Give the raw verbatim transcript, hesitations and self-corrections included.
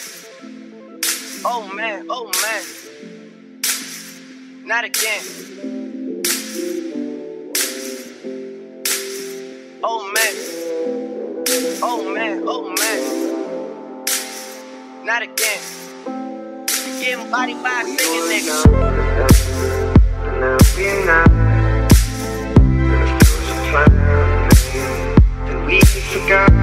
Oh man, oh man. Not again. Oh man. Oh man, oh man. Not again. Getting bodied by a singing nigga. Now we not. There's some time that we forgot.